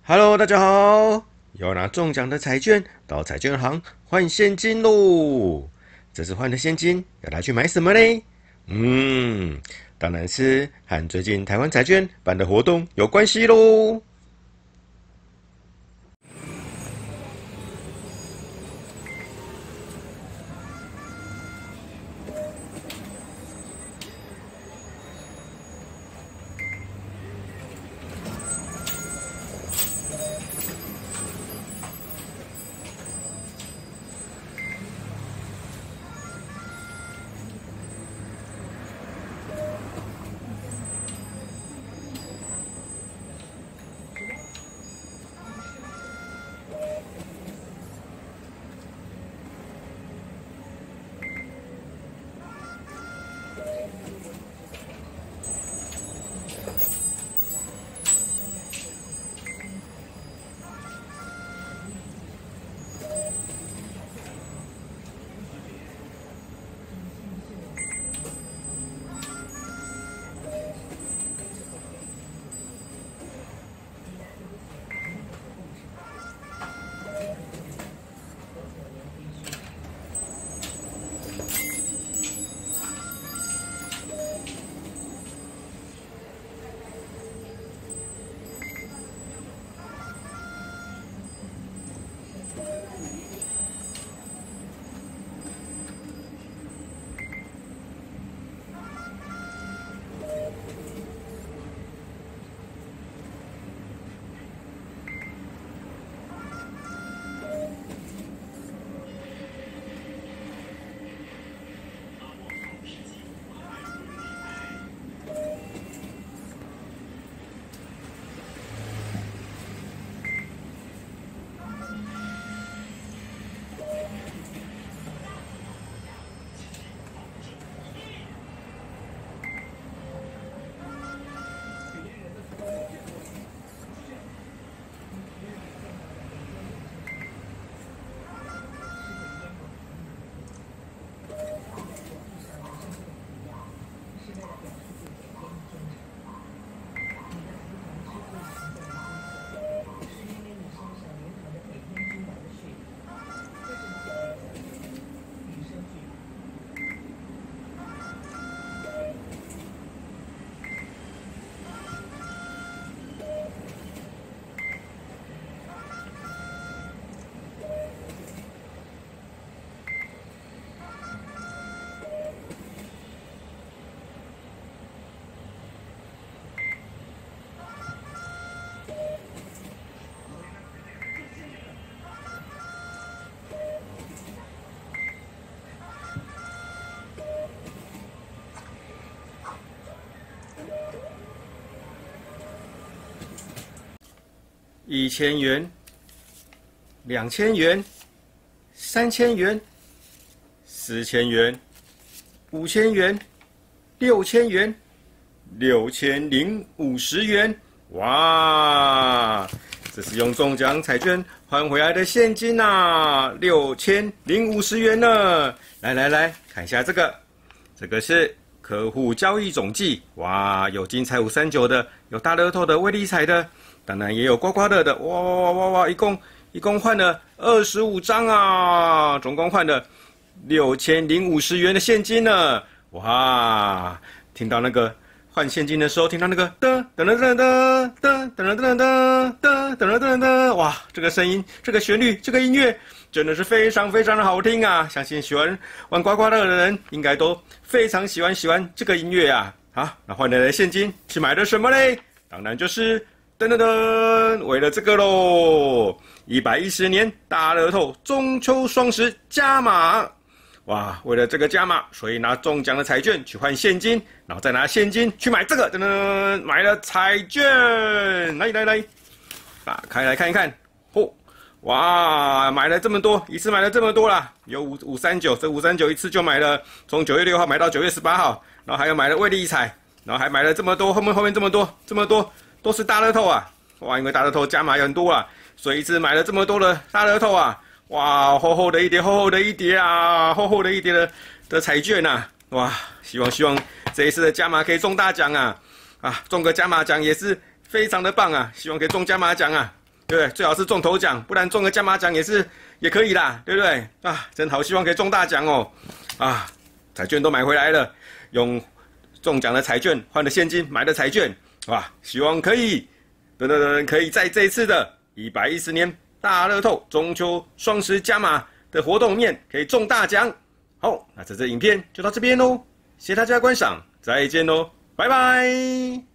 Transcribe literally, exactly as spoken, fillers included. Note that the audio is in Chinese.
Hello，大家好！要拿中奖的彩券到彩券行换现金喽。这次换的现金要拿去买什么嘞？嗯，当然是和最近台湾彩券办的活动有关系喽。一千元、两千元、三千元、四千元、五千元、六千元、六千零五十元，哇！这是用中奖彩券换回来的现金呐、啊，六千零五十元呢。来来来，看一下这个，这个是客户交易总计，哇，有金彩五三九的，有大乐透的，威力彩的。当然也有刮刮乐的，哇哇哇哇哇！一共一共换了二十五张啊，总共换了六千零五十元的现金呢！哇，听到那个换现金的时候，听到那个噔噔噔噔噔噔噔噔噔噔噔噔噔噔，哇，这个声音，这个旋律，这个音乐，真的是非常非常的好听啊！相信喜欢玩刮刮乐的人，应该都非常喜欢喜欢这个音乐啊！好，那换来的现金去买的什么嘞？当然就是。噔噔噔！为了这个喽，一百一十年大乐透中秋双十加码，哇！为了这个加码，所以拿中奖的彩券去换现金，然后再拿现金去买这个，噔噔，买了彩券，来来来，打开来看一看，嚯！哇，买了这么多，一次买了这么多啦，有五五三九，这五三九一次就买了，从九月六号买到九月十八号，然后还有买了威力彩，然后还买了这么多，后面后面这么多，这么多。都是大乐透啊！哇，因为大乐透加码也很多啊，所以一次买了这么多的大乐透啊！哇，厚厚的一叠，厚厚的一叠啊，厚厚的一叠的的彩券啊！哇，希望希望这一次的加码可以中大奖啊！啊，中个加码奖也是非常的棒啊！希望可以中加码奖啊！ 对不对？最好是中头奖，不然中个加码奖也是也可以啦，对不对？啊，真好，希望可以中大奖哦！啊，彩券都买回来了，用中奖的彩券换的现金买的彩券，哇，希望可以，等等等，可以在这一次的一百一十年大乐透中秋双十加码的活动面可以中大奖。好，那这支影片就到这边喽，谢谢大家观赏，再见喽，拜拜。